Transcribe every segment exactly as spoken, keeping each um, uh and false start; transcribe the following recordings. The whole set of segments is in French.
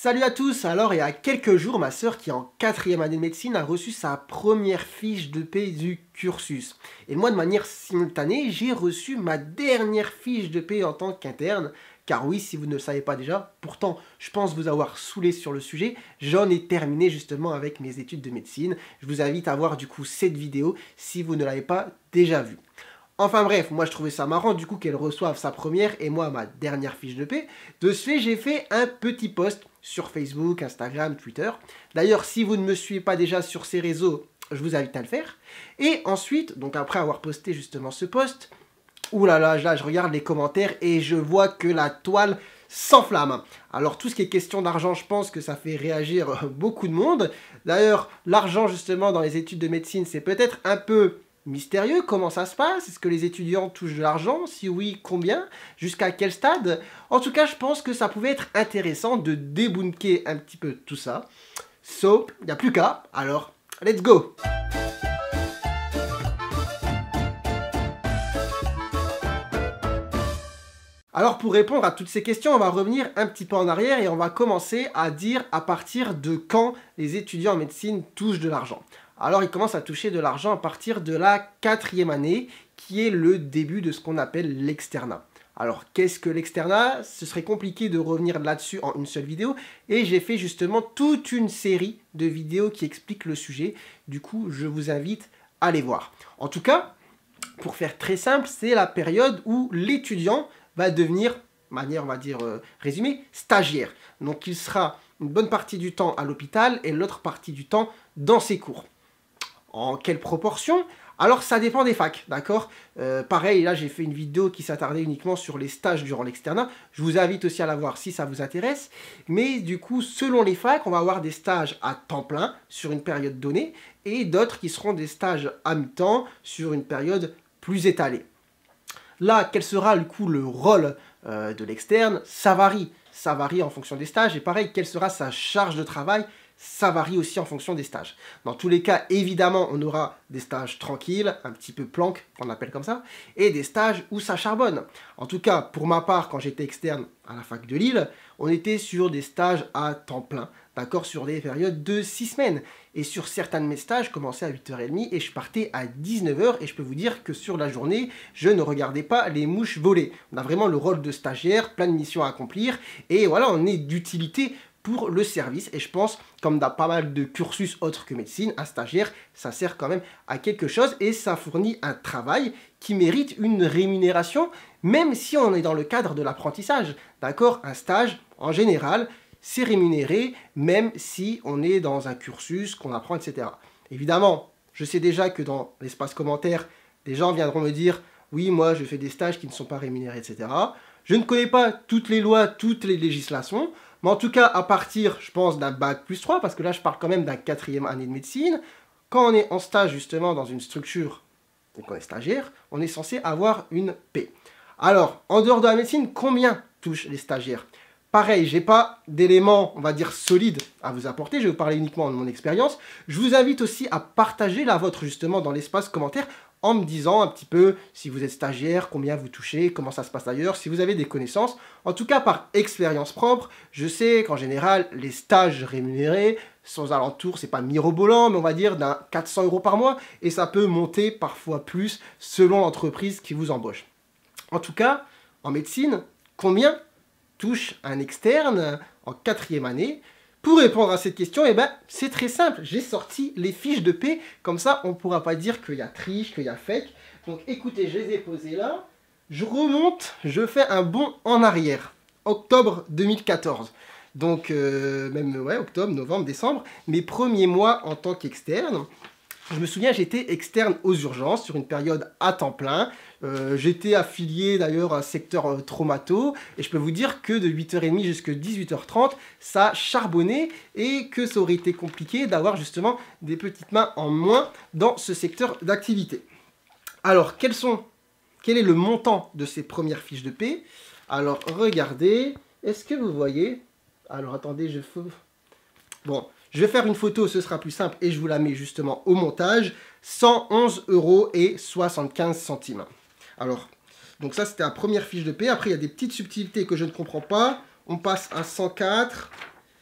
Salut à tous. Alors il y a quelques jours, ma sœur qui est en quatrième année de médecine a reçu sa première fiche de paie du cursus. Et moi de manière simultanée, j'ai reçu ma dernière fiche de paie en tant qu'interne. Car oui, si vous ne le savez pas déjà, pourtant je pense vous avoir saoulé sur le sujet, j'en ai terminé justement avec mes études de médecine. Je vous invite à voir du coup cette vidéo si vous ne l'avez pas déjà vue. Enfin bref, moi je trouvais ça marrant du coup qu'elle reçoive sa première et moi ma dernière fiche de paie. De ce fait, j'ai fait un petit post sur Facebook, Instagram, Twitter. D'ailleurs, si vous ne me suivez pas déjà sur ces réseaux, je vous invite à le faire. Et ensuite, donc après avoir posté justement ce post, oulala, là, là, je regarde les commentaires et je vois que la toile s'enflamme. Alors tout ce qui est question d'argent, je pense que ça fait réagir beaucoup de monde. D'ailleurs, l'argent justement dans les études de médecine, c'est peut-être un peu mystérieux. Comment ça se passe? Est-ce que les étudiants touchent de l'argent? Si oui, combien? Jusqu'à quel stade? En tout cas, je pense que ça pouvait être intéressant de débunker un petit peu tout ça. So, il n'y a plus qu'à. Alors, let's go! Alors pour répondre à toutes ces questions, on va revenir un petit peu en arrière et on va commencer à dire à partir de quand les étudiants en médecine touchent de l'argent. Alors ils commencent à toucher de l'argent à partir de la quatrième année, qui est le début de ce qu'on appelle l'externat. Alors qu'est-ce que l'externat? Ce serait compliqué de revenir là-dessus en une seule vidéo, et j'ai fait justement toute une série de vidéos qui expliquent le sujet. Du coup, je vous invite à les voir. En tout cas, pour faire très simple, c'est la période où l'étudiant va devenir, de manière on va dire euh, résumée, stagiaire. Donc il sera une bonne partie du temps à l'hôpital et l'autre partie du temps dans ses cours. En quelle proportion? Alors ça dépend des facs, d'accord? euh, Pareil, là j'ai fait une vidéo qui s'attardait uniquement sur les stages durant l'externat. Je vous invite aussi à la voir si ça vous intéresse. Mais du coup, selon les facs, on va avoir des stages à temps plein sur une période donnée et d'autres qui seront des stages à mi-temps sur une période plus étalée. Là, quel sera du coup le rôle euh, de l'externe? Ça varie. Ça varie en fonction des stages. Et pareil, quelle sera sa charge de travail? Ça varie aussi en fonction des stages. Dans tous les cas, évidemment, on aura des stages tranquilles, un petit peu planque, qu'on appelle comme ça, et des stages où ça charbonne. En tout cas, pour ma part, quand j'étais externe à la fac de Lille, on était sur des stages à temps plein, d'accord, sur des périodes de six semaines. Et sur certains de mes stages, je commençais à huit heures trente et je partais à dix-neuf heures. Et je peux vous dire que sur la journée, je ne regardais pas les mouches voler. On a vraiment le rôle de stagiaire, plein de missions à accomplir. Et voilà, on est d'utilité pour le service. Et je pense, comme dans pas mal de cursus autres que médecine, un stagiaire, ça sert quand même à quelque chose. Et ça fournit un travail qui mérite une rémunération, même si on est dans le cadre de l'apprentissage. D'accord? Un stage, en général, c'est rémunéré, même si on est dans un cursus, qu'on apprend, et cetera. Évidemment, je sais déjà que dans l'espace commentaire, des gens viendront me dire « Oui, moi, je fais des stages qui ne sont pas rémunérés, et cetera » Je ne connais pas toutes les lois, toutes les législations, mais en tout cas, à partir, je pense, d'un bac plus trois, parce que là, je parle quand même d'un quatrième année de médecine, quand on est en stage, justement, dans une structure, donc on est stagiaire, on est censé avoir une paie. Alors, en dehors de la médecine, combien touchent les stagiaires? Pareil, j'ai pas d'éléments, on va dire, solides à vous apporter. Je vais vous parler uniquement de mon expérience. Je vous invite aussi à partager la vôtre, justement, dans l'espace commentaire, en me disant un petit peu si vous êtes stagiaire, combien vous touchez, comment ça se passe ailleurs, si vous avez des connaissances. En tout cas, par expérience propre, je sais qu'en général, les stages rémunérés sont aux alentours, c'est pas mirobolant, mais on va dire d'un quatre cents euros par mois. Et ça peut monter parfois plus selon l'entreprise qui vous embauche. En tout cas, en médecine, combien touche un externe en quatrième année? Pour répondre à cette question, eh ben, c'est très simple. J'ai sorti les fiches de paie. Comme ça, on ne pourra pas dire qu'il y a triche, qu'il y a fake. Donc écoutez, je les ai posées là. Je remonte, je fais un bond en arrière. Octobre deux mille quatorze. Donc, euh, même ouais, octobre, novembre, décembre. Mes premiers mois en tant qu'externe. Je me souviens, j'étais externe aux urgences sur une période à temps plein. Euh, j'étais affilié d'ailleurs à un secteur euh, traumato. Et je peux vous dire que de huit heures trente jusqu'à dix-huit heures trente, ça charbonnait et que ça aurait été compliqué d'avoir justement des petites mains en moins dans ce secteur d'activité. Alors, quels sont, quel est le montant de ces premières fiches de paie? Alors, regardez. Est-ce que vous voyez? Alors, attendez, je fais... Bon... Je vais faire une photo, ce sera plus simple, et je vous la mets justement au montage. cent onze euros et soixante-quinze centimes. Alors, donc ça c'était la première fiche de paie. Après, il y a des petites subtilités que je ne comprends pas. On passe à cent quatre.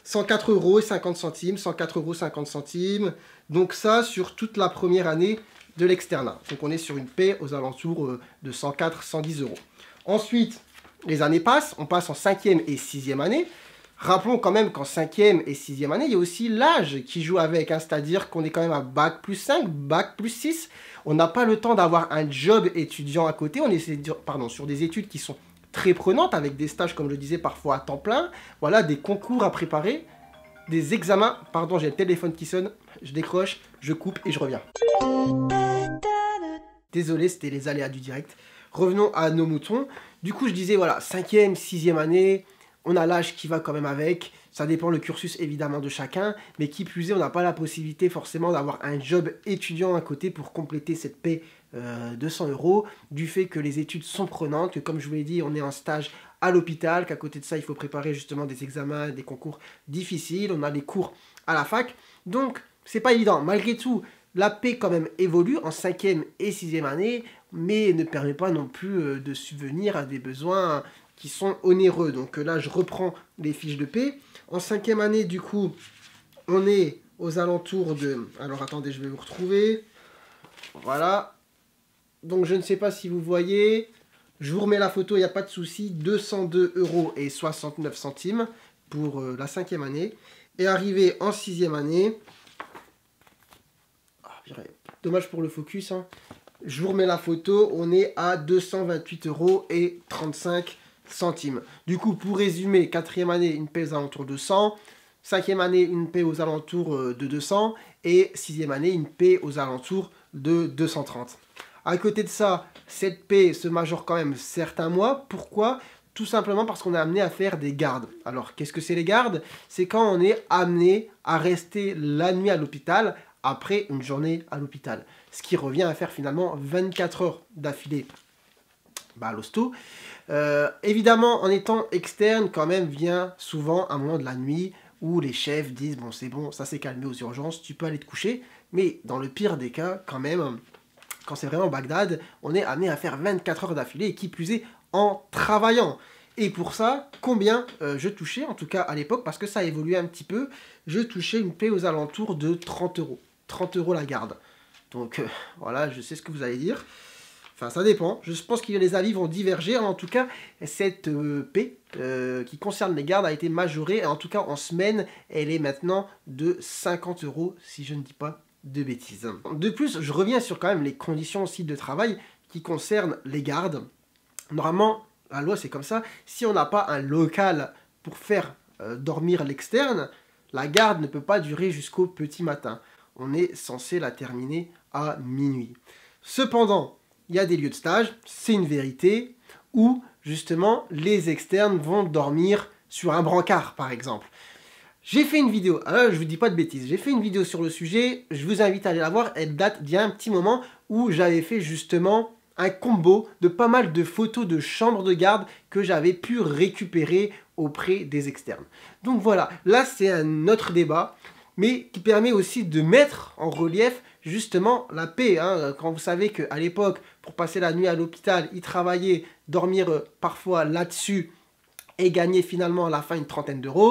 cent quatre euros et cinquante centimes, cent quatre euros cinquante centimes. Donc ça, sur toute la première année de l'externat. Donc on est sur une paie aux alentours de cent quatre à cent dix euros. Ensuite, les années passent, on passe en cinquième et sixième année. Rappelons quand même qu'en cinquième et sixième année, il y a aussi l'âge qui joue avec, hein, c'est-à-dire qu'on est quand même à bac plus cinq, bac plus six. On n'a pas le temps d'avoir un job étudiant à côté, on est pardon, sur des études qui sont très prenantes, avec des stages, comme je le disais, parfois à temps plein. Voilà, des concours à préparer, des examens. Pardon, j'ai le téléphone qui sonne, je décroche, je coupe et je reviens. Désolé, c'était les aléas du direct. Revenons à nos moutons. Du coup, je disais, voilà, cinquième, sixième année, on a l'âge qui va quand même avec, ça dépend le cursus évidemment de chacun, mais qui plus est, on n'a pas la possibilité forcément d'avoir un job étudiant à côté pour compléter cette paie euh, de cent euros, du fait que les études sont prenantes, que comme je vous l'ai dit, on est en stage à l'hôpital, qu'à côté de ça, il faut préparer justement des examens, des concours difficiles, on a les cours à la fac, donc c'est pas évident. Malgré tout, la paie quand même évolue en cinquième et sixième année, mais ne permet pas non plus euh, de subvenir à des besoins qui sont onéreux. Donc là, je reprends les fiches de paie. En cinquième année, du coup, on est aux alentours de... Alors, attendez, je vais vous retrouver. Voilà. Donc, je ne sais pas si vous voyez. Je vous remets la photo, il n'y a pas de souci. deux cent deux euros et soixante-neuf centimes pour euh, la cinquième année. Et arrivé en sixième année... Oh, dommage pour le focus, hein. Je vous remets la photo. On est à deux cent vingt-huit euros et trente-cinq centimes. Du coup, pour résumer, quatrième année, une paie aux alentours de cent, cinquième année, une paie aux alentours de deux cents, et sixième année, une paie aux alentours de deux cent trente. À côté de ça, cette paie se majore quand même certains mois. Pourquoi? Tout simplement parce qu'on est amené à faire des gardes. Alors, qu'est-ce que c'est les gardes? C'est quand on est amené à rester la nuit à l'hôpital après une journée à l'hôpital. Ce qui revient à faire finalement vingt-quatre heures d'affilée bah, à l'hosto. Euh, évidemment, en étant externe, quand même, vient souvent un moment de la nuit où les chefs disent « Bon, c'est bon, ça s'est calmé aux urgences, tu peux aller te coucher. » Mais dans le pire des cas, quand même, quand c'est vraiment Bagdad, on est amené à faire vingt-quatre heures d'affilée, et qui plus est, en travaillant. Et pour ça, combien euh, je touchais, en tout cas à l'époque, parce que ça a évolué un petit peu, je touchais une paie aux alentours de trente euros. trente euros la garde. Donc, euh, voilà, je sais ce que vous allez dire. Enfin, ça dépend. Je pense que les avis vont diverger. En tout cas, cette euh, paie euh, qui concerne les gardes a été majorée. En tout cas, en semaine, elle est maintenant de cinquante euros, si je ne dis pas de bêtises. De plus, je reviens sur quand même les conditions aussi de travail qui concernent les gardes. Normalement, la loi, c'est comme ça. Si on n'a pas un local pour faire euh, dormir l'externe, la garde ne peut pas durer jusqu'au petit matin. On est censé la terminer à minuit. Cependant, il y a des lieux de stage, c'est une vérité, où justement les externes vont dormir sur un brancard par exemple. J'ai fait une vidéo, alors je vous dis pas de bêtises, j'ai fait une vidéo sur le sujet, je vous invite à aller la voir, elle date d'il y a un petit moment où j'avais fait justement un combo de pas mal de photos de chambres de garde que j'avais pu récupérer auprès des externes. Donc voilà, là c'est un autre débat, mais qui permet aussi de mettre en relief justement la paix. Hein. Quand vous savez qu'à l'époque, pour passer la nuit à l'hôpital, ils travaillaient, dormir euh, parfois là-dessus et gagner finalement à la fin une trentaine d'euros,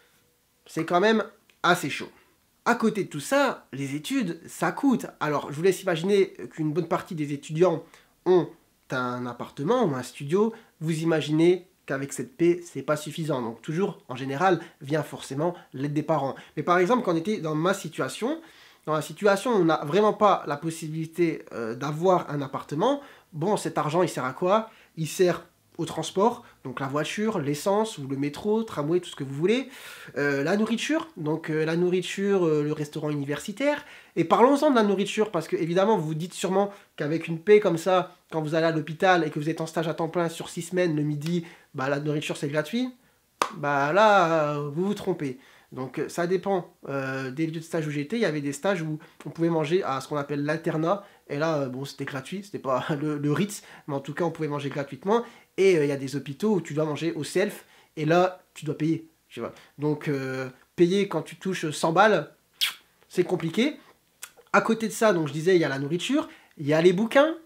c'est quand même assez chaud. À côté de tout ça, les études, ça coûte. Alors, je vous laisse imaginer qu'une bonne partie des étudiants ont un appartement ou un studio. Vous imaginez qu'avec cette paie, c'est pas suffisant. Donc toujours, en général, vient forcément l'aide des parents. Mais par exemple, quand on était dans ma situation, dans la situation où on n'a vraiment pas la possibilité euh, d'avoir un appartement, bon, cet argent, il sert à quoi? Il sert au transport, donc la voiture, l'essence, ou le métro, tramway, tout ce que vous voulez, euh, la nourriture, donc euh, la nourriture, euh, le restaurant universitaire, et parlons-en de la nourriture, parce que évidemment, vous vous dites sûrement qu'avec une paie comme ça, quand vous allez à l'hôpital et que vous êtes en stage à temps plein sur six semaines, le midi, bah la nourriture c'est gratuit, bah là, euh, vous vous trompez. Donc ça dépend euh, des lieux de stage où j'étais. Il y avait des stages où on pouvait manger à ce qu'on appelle l'alternat. Et là, euh, bon, c'était gratuit, c'était pas le, le Ritz, mais en tout cas, on pouvait manger gratuitement. Et euh, il y a des hôpitaux où tu dois manger au self, et là, tu dois payer. Tu vois. Donc, euh, payer quand tu touches cent balles, c'est compliqué. À côté de ça, donc je disais, il y a la nourriture, il y a les bouquins,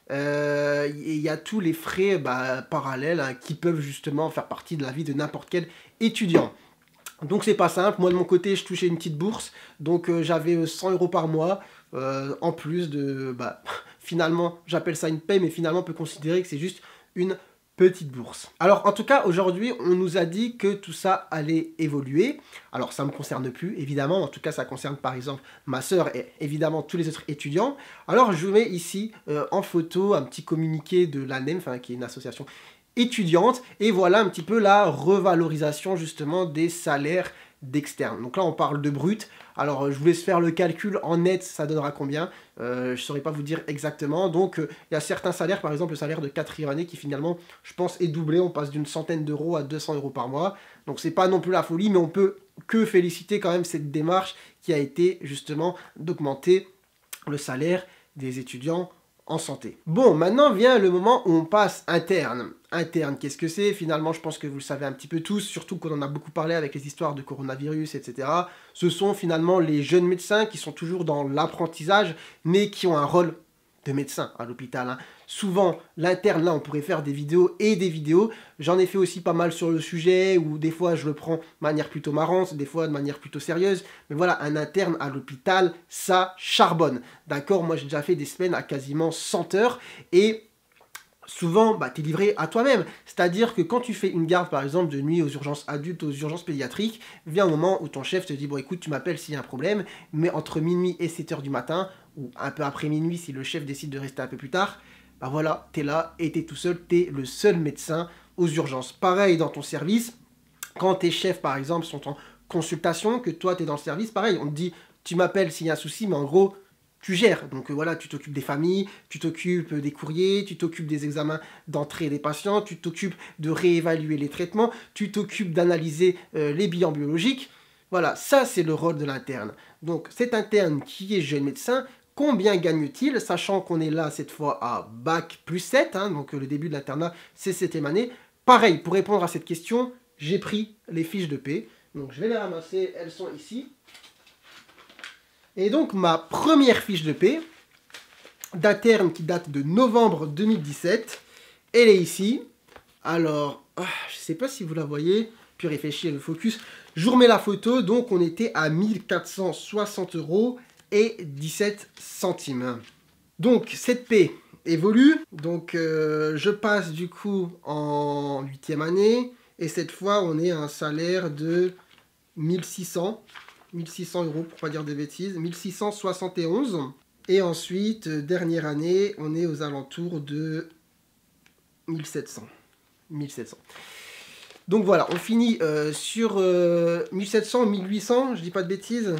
euh, et il y a tous les frais bah, parallèles hein, qui peuvent justement faire partie de la vie de n'importe quel étudiant. Donc c'est pas simple, moi de mon côté je touchais une petite bourse, donc euh, j'avais cent euros par mois, euh, en plus de, bah, finalement j'appelle ça une paye, mais finalement on peut considérer que c'est juste une petite bourse. Alors en tout cas aujourd'hui on nous a dit que tout ça allait évoluer, alors ça ne me concerne plus évidemment, en tout cas ça concerne par exemple ma sœur et évidemment tous les autres étudiants. Alors je vous mets ici euh, en photo un petit communiqué de l'A N E M, enfin qui est une association étudiante, et voilà un petit peu la revalorisation justement des salaires d'externes. Donc là on parle de brut, alors je vous laisse faire le calcul en net, ça donnera combien, euh, je ne saurais pas vous dire exactement. Donc il euh, y a certains salaires, par exemple le salaire de quatrième année qui finalement je pense est doublé, on passe d'une centaine d'euros à deux cents euros par mois, donc c'est pas non plus la folie, mais on peut que féliciter quand même cette démarche qui a été justement d'augmenter le salaire des étudiants en santé. Bon, maintenant vient le moment où on passe interne. Interne, qu'est-ce que c'est? Finalement, je pense que vous le savez un petit peu tous, surtout qu'on en a beaucoup parlé avec les histoires de coronavirus, et cetera. Ce sont finalement les jeunes médecins qui sont toujours dans l'apprentissage, mais qui ont un rôle de médecin à l'hôpital. Hein. Souvent, l'interne, là, on pourrait faire des vidéos et des vidéos. J'en ai fait aussi pas mal sur le sujet, où des fois, je le prends de manière plutôt marrante, des fois de manière plutôt sérieuse. Mais voilà, un interne à l'hôpital, ça charbonne. D'accord? Moi, j'ai déjà fait des semaines à quasiment cent heures, et souvent, bah, tu es livré à toi-même. C'est-à-dire que quand tu fais une garde, par exemple, de nuit aux urgences adultes, aux urgences pédiatriques, vient un moment où ton chef te dit, bon, écoute, tu m'appelles s'il y a un problème, mais entre minuit et sept heures du matin, ou un peu après minuit si le chef décide de rester un peu plus tard, bah voilà, tu es là et tu es tout seul, tu es le seul médecin aux urgences. Pareil dans ton service, quand tes chefs, par exemple, sont en consultation, que toi, tu es dans le service, pareil, on te dit, tu m'appelles s'il y a un souci, mais en gros, tu gères. Donc euh, voilà, tu t'occupes des familles, tu t'occupes des courriers, tu t'occupes des examens d'entrée des patients, tu t'occupes de réévaluer les traitements, tu t'occupes d'analyser euh, les bilans biologiques. Voilà, ça c'est le rôle de l'interne. Donc cet interne qui est jeune médecin, combien gagne-t-il, sachant qu'on est là cette fois à bac plus sept, hein, donc euh, le début de l'internat c'est septième année. Pareil, pour répondre à cette question, j'ai pris les fiches de paie. Donc je vais les ramasser, elles sont ici. Et donc ma première fiche de paie d'interne qui date de novembre deux mille dix-sept, elle est ici. Alors, ah, je ne sais pas si vous la voyez, puis réfléchir le focus. Je vous remets la photo, donc on était à mille quatre cent soixante euros et dix-sept centimes. Donc cette paie évolue, donc euh, je passe du coup en huitième année, et cette fois on est à un salaire de mille six cents. mille six cents euros pour pas dire de bêtises, mille six cent soixante et onze. Et ensuite, euh, dernière année, on est aux alentours de mille sept cents. mille sept cents. Donc voilà, on finit euh, sur euh, mille sept cents, mille huit cents, je dis pas de bêtises.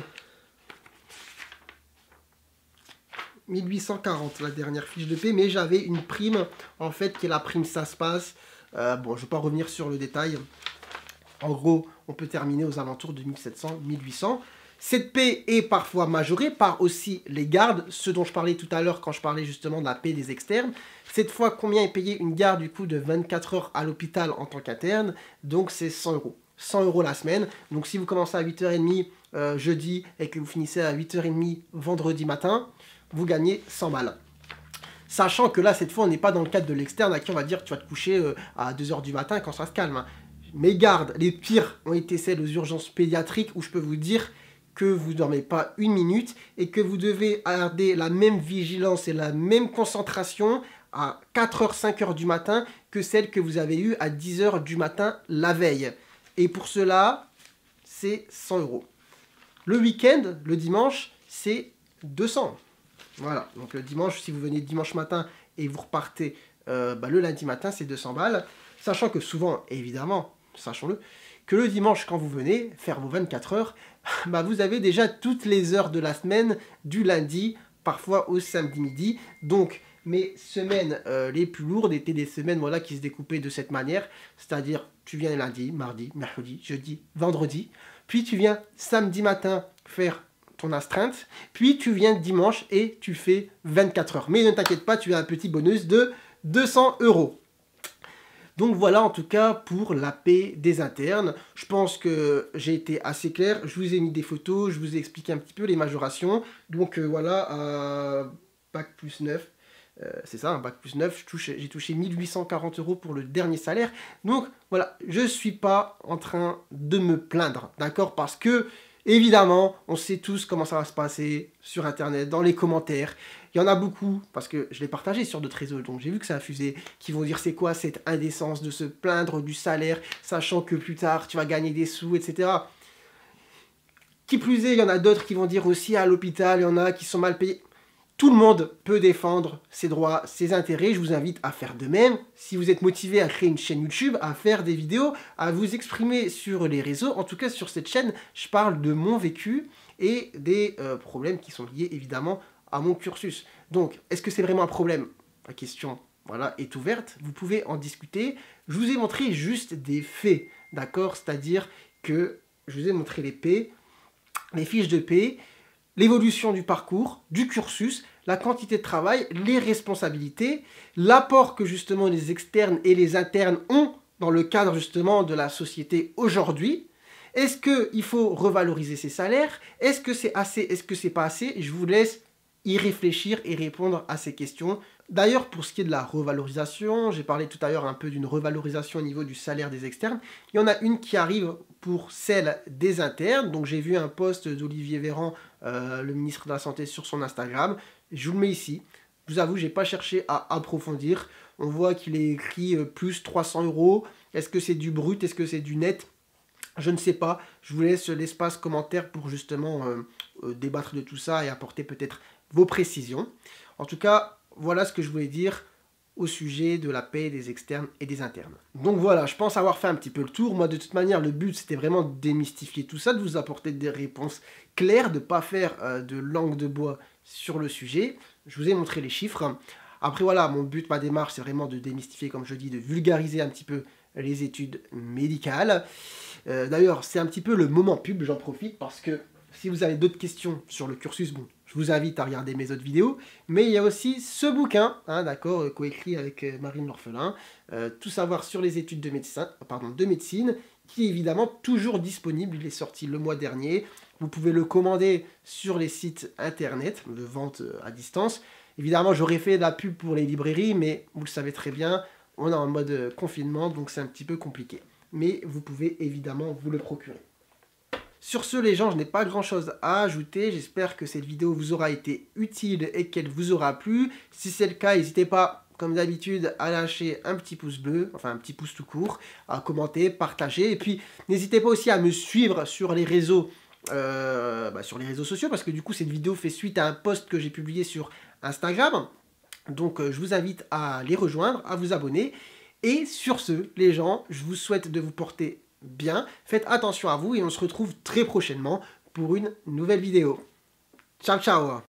mille huit cent quarante, la dernière fiche de paie, mais j'avais une prime, en fait, qui est la prime ça se passe. Euh, bon, je ne vais pas revenir sur le détail. En gros, on peut terminer aux alentours de mille sept cents, mille huit cents. Cette paie est parfois majorée par aussi les gardes, ce dont je parlais tout à l'heure quand je parlais justement de la paie des externes. Cette fois, combien est payé une garde du coup de vingt-quatre heures à l'hôpital en tant qu'interne? Donc c'est cent euros. cent euros la semaine. Donc si vous commencez à huit heures trente euh, jeudi et que vous finissez à huit heures trente vendredi matin, vous gagnez cent balles. Sachant que là, cette fois, on n'est pas dans le cadre de l'externe à qui on va dire tu vas te coucher euh, à deux heures du matin quand ça se calme. Hein. Mes gardes, les pires, ont été celles aux urgences pédiatriques où je peux vous dire que vous ne dormez pas une minute et que vous devez garder la même vigilance et la même concentration à quatre heures, cinq heures du matin que celle que vous avez eue à dix heures du matin la veille. Et pour cela, c'est cent euros. Le week-end, le dimanche, c'est deux cents. Voilà, donc le dimanche, si vous venez dimanche matin et vous repartez euh, bah, le lundi matin, c'est deux cents balles. Sachant que souvent, évidemment, sachons-le, que le dimanche, quand vous venez faire vos vingt-quatre heures, bah, vous avez déjà toutes les heures de la semaine, du lundi, parfois au samedi midi. Donc, mes semaines euh, les plus lourdes étaient des semaines voilà, qui se découpaient de cette manière. C'est-à-dire, tu viens lundi, mardi, mercredi, jeudi, vendredi. Puis tu viens samedi matin faire ton astreinte. Puis tu viens dimanche et tu fais vingt-quatre heures. Mais ne t'inquiète pas, tu as un petit bonus de deux cents euros. Donc voilà en tout cas pour la paie des internes. Je pense que j'ai été assez clair. Je vous ai mis des photos, je vous ai expliqué un petit peu les majorations. Donc euh, voilà, à bac plus neuf, Euh, c'est ça, un bac plus neuf, j'ai touché, touché mille huit cent quarante euros pour le dernier salaire. Donc voilà, je ne suis pas en train de me plaindre, d'accord? Parce que, évidemment, on sait tous comment ça va se passer sur Internet, dans les commentaires. Il y en a beaucoup, parce que je l'ai partagé sur d'autres réseaux, donc j'ai vu que ça a fusé, qui vont dire c'est quoi cette indécence de se plaindre du salaire, sachant que plus tard tu vas gagner des sous, et cetera. Qui plus est, il y en a d'autres qui vont dire aussi à l'hôpital, il y en a qui sont mal payés. Tout le monde peut défendre ses droits, ses intérêts. Je vous invite à faire de même. Si vous êtes motivé à créer une chaîne YouTube, à faire des vidéos, à vous exprimer sur les réseaux. En tout cas, sur cette chaîne, je parle de mon vécu et des euh, problèmes qui sont liés évidemment à mon cursus. Donc, est-ce que c'est vraiment un problème? La question, voilà, est ouverte. Vous pouvez en discuter. Je vous ai montré juste des faits, d'accord? C'est-à-dire que je vous ai montré les P, les fiches de paie, l'évolution du parcours, du cursus, la quantité de travail, les responsabilités, l'apport que justement les externes et les internes ont dans le cadre justement de la société aujourd'hui. Est-ce qu'il faut revaloriser ces salaires? Est-ce que c'est assez? Est-ce que c'est pas assez? Je vous laisse y réfléchir et répondre à ces questions. D'ailleurs, pour ce qui est de la revalorisation, j'ai parlé tout à l'heure un peu d'une revalorisation au niveau du salaire des externes. Il y en a une qui arrive pour celle des internes. Donc j'ai vu un post d'Olivier Véran, euh, le ministre de la Santé, sur son Instagram. Je vous le mets ici. Je vous avoue, je n'ai pas cherché à approfondir. On voit qu'il est écrit euh, plus trois cents euros. Est-ce que c'est du brut? Est-ce que c'est du net? Je ne sais pas. Je vous laisse l'espace commentaire pour justement euh, euh, débattre de tout ça et apporter peut-être vos précisions. En tout cas, voilà ce que je voulais dire au sujet de la paie des externes et des internes. Donc voilà, je pense avoir fait un petit peu le tour. Moi, de toute manière, le but, c'était vraiment de démystifier tout ça, de vous apporter des réponses claires, de ne pas faire euh, de langue de bois sur le sujet. Je vous ai montré les chiffres. Après, voilà, mon but, ma démarche, c'est vraiment de démystifier, comme je dis, de vulgariser un petit peu les études médicales. Euh, D'ailleurs, c'est un petit peu le moment pub, j'en profite, parce que si vous avez d'autres questions sur le cursus, bon, je vous invite à regarder mes autres vidéos. Mais il y a aussi ce bouquin, hein, d'accord, euh, coécrit avec euh, Marine L'Orphelin, euh, Tout savoir sur les études de médecine, pardon, de médecine, qui est évidemment toujours disponible. Il est sorti le mois dernier. Vous pouvez le commander sur les sites internet de vente euh, à distance. Évidemment, j'aurais fait de la pub pour les librairies, mais vous le savez très bien, on est en mode euh, confinement, donc c'est un petit peu compliqué. Mais vous pouvez évidemment vous le procurer. Sur ce, les gens, je n'ai pas grand chose à ajouter. J'espère que cette vidéo vous aura été utile et qu'elle vous aura plu. Si c'est le cas, n'hésitez pas, comme d'habitude, à lâcher un petit pouce bleu, enfin un petit pouce tout court, à commenter, partager. Et puis, n'hésitez pas aussi à me suivre sur les réseaux, euh, bah, sur les réseaux sociaux, parce que du coup, cette vidéo fait suite à un post que j'ai publié sur Instagram. Donc, euh, je vous invite à les rejoindre, à vous abonner. Et sur ce, les gens, je vous souhaite de vous porter bien, faites attention à vous et on se retrouve très prochainement pour une nouvelle vidéo. Ciao, ciao!